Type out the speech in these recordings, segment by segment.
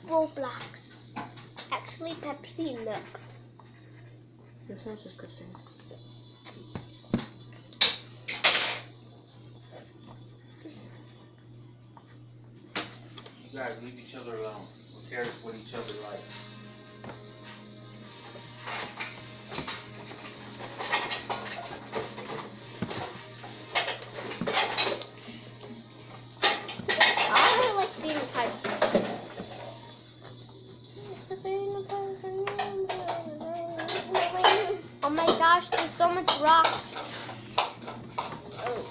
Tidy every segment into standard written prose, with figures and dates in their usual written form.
Roblox. Actually, Pepsi and milk. That sounds disgusting. You guys leave each other alone. Who cares what each other likes? I like being type. Oh my gosh, there's so much rocks. Oh.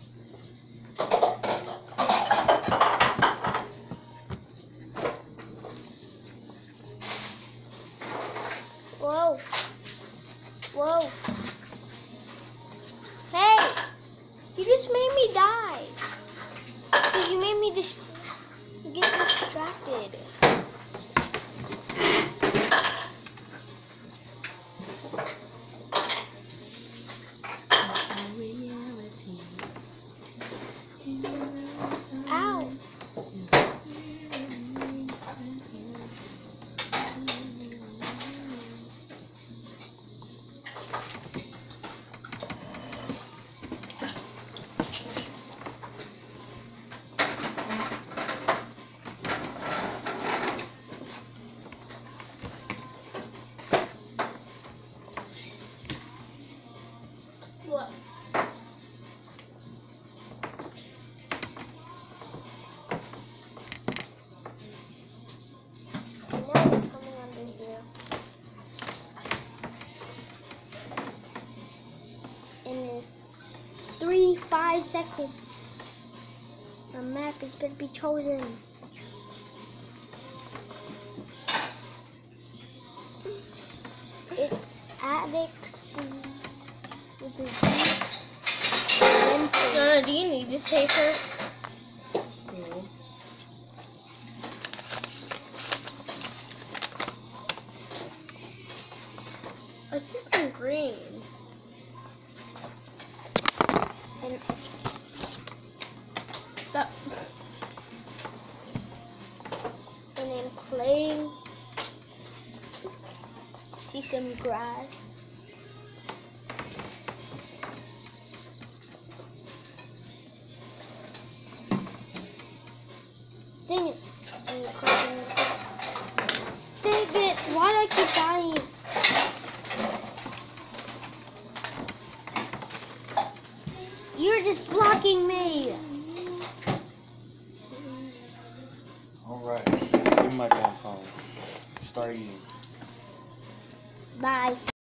Whoa. Whoa. Hey! You just made me die. Because you made me get distracted. Ow. What? And now we're coming under here. In 5 seconds, the map is going to be chosen. It's addicts with the Z. Donna, do you need this paper? No. I see some green. And That. then playing. See some grass. Dang it. Dang it. Why do I keep dying? You're just blocking me. Alright. Give me my damn phone. Start eating. Bye.